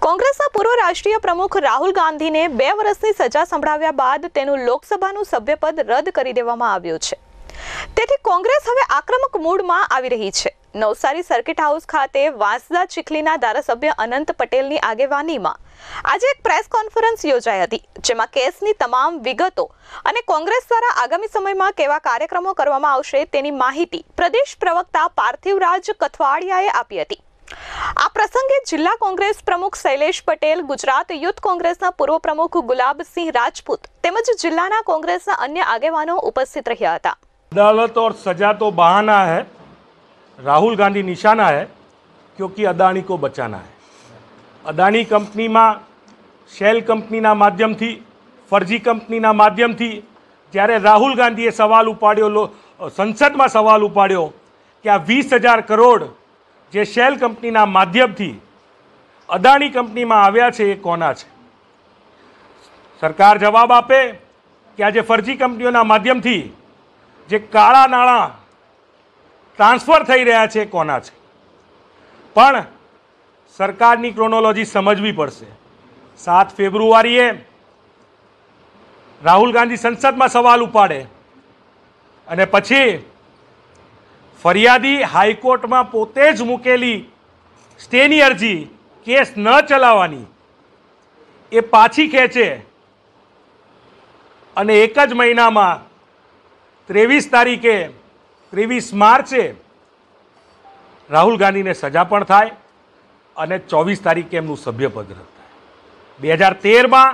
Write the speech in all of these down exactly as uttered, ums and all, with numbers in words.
કોંગ્રેસના પૂર્વ રાષ્ટ્રીય પ્રમુખ રાહુલ ગાંધીને બે વર્ષની સજા સંભળાવ્યા બાદ તેનું લોકસભાનું સભ્યપદ રદ કરી દેવામાં આવ્યું છે। તેથી કોંગ્રેસ હવે આક્રમક મૂડમાં આવી રહી છે। નવસારી સર્કિટ હાઉસ ખાતે વાંસદા ચીખલીના ધારાસભ્ય અનંત પટેલની આગેવાનીમાં આજે એક પ્રેસ કોન્ફરન્સ યોજાઈ હતી, જેમાં કેસની તમામ વિગતો અને કોંગ્રેસ દ્વારા આગામી સમયમાં કેવા કાર્યક્રમો કરવામાં આવશે તેની માહિતી પ્રદેશ પ્રવક્તા પાર્થિવરાજ કથવાડિયાએ આપી હતી। આ પ્રસંગે જિલ્લા કોંગ્રેસ પ્રમુખ શૈલેષ પટેલ, ગુજરાત યુથ કોંગ્રેસના પૂર્વ પ્રમુખ ગુલાબસિંહ રાજપૂત તેમજ જિલ્લાના કોંગ્રેસના અન્ય આગેવાનો ઉપસ્થિત રહ્યા હતા। अदालत और सजा तो बहाना है, राहुल गांधी निशाना है, क्योंकि अदानी को बचाना है। अदानी कंपनी में शेल कंपनी ना माध्यम थी, फर्जी कंपनी ना माध्यम थी, त्यारे राहुल गांधीए सवाल उपाड्यो, संसद में सवाल उपाड्यो कि आ वीस हज़ार करोड़ जे शेल कंपनी ना माध्यम थी अदानी कंपनी में आव्या छे ए कोना छे। सरकार जवाब आपे कि आज फर्जी कंपनीओना माध्यम थी जे काळा नाणां ट्रांसफर थई रह्या छे कोना छे। पण सरकारनी क्रोनोलॉजी समझवी पड़शे। सात फेब्रुआरीए राहुल गांधी संसद में सवाल उपाड़े अने पछी फरियादी हाईकोर्ट में पोते ज मूकेली स्टेनी अरजी केस न चलाववानी ए पाछी खेचे अने एक ज महीना में तेवीस तारीखे तेवीस मार्चे राहुल गांधी ने सजा पण थाय अने चौबीस तारीखे एमनुं सभ्यपद रद थाय। बे हज़ार तेर में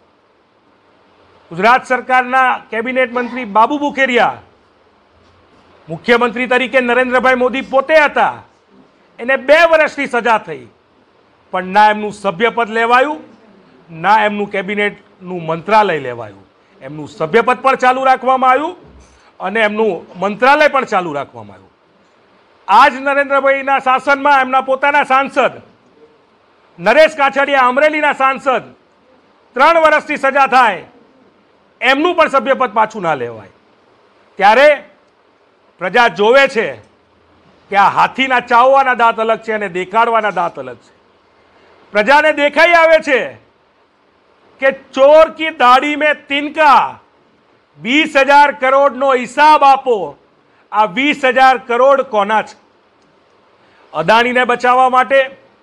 गुजरात सरकारना केबिनेट मंत्री बाबू बुखेरिया मुख्यमंत्री तरीके नरेन्द्रभाई मोदी पोते हता, एने बे वर्षनी सजा थई, पण ना एमनुं सभ्यपद लेवायुं ना एमनुं केबिनेटनुं मंत्रालय लेवायुं। एमनुं सभ्यपद पण चालू राखवामां आव्युं अने एमनुं मंत्रालय पण चालू राखवामां आव्युं। आज नरेन्द्रभाईना शासनमां एमना पोताना सांसद नरेश काछडिया अमरेलीना सांसद त्रण वर्षनी सजा थाय, एमनुं पण सभ्यपद पाछुं ना लेवाय। त्यारे प्रजा जोवे छे कि आ हाथीना चाववाना दांत अलग छे अने देखाडवाना दांत अलग छे। प्रजाने देखाई आवे छे कि चोर की दाढ़ी में तिनका, बीस हजार करोड़ नो हिसाब आपो। आ बीस हजार करोड़ कोना छे? अदानी ने बचावा माटे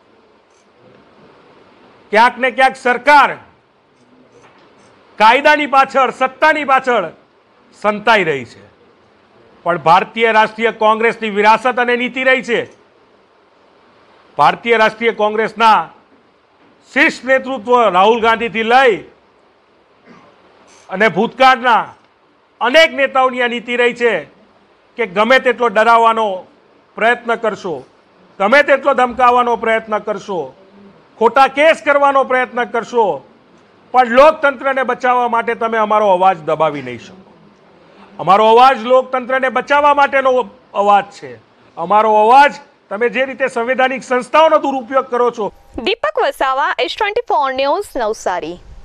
क्यांक ने क्यांक सरकार कायदानी पाछळ, सत्तानी पाछळ संताई रही छे, पण भारतीय राष्ट्रीय कांग्रेसनी विरासत अने नीति रही छे। भारतीय राष्ट्रीय कांग्रेसना शीर्ष नेतृत्व राहुल गांधी थी लई अने भूतकाळना अनेक नेताओनी आ नीति रही छे कि गमे तेटलो डराववानो प्रयत्न करशो, गमे तेटलो धमकाववानो प्रयत्न करशो, खोटा केस करवानो प्रयत्न करशो, पण लोकतंत्रने बचाववा माटे तमे अमारो अवाज दबावी नहीं शको। अमारो अवाज लोकतंत्रने बचाववा माटेनो अवाज छे। अमारो अवाज तमे जे रीते संवैधानिक संस्थाओनो दुरुपयोग करो छो। Deepak Vasava, H twenty four news, Navsari.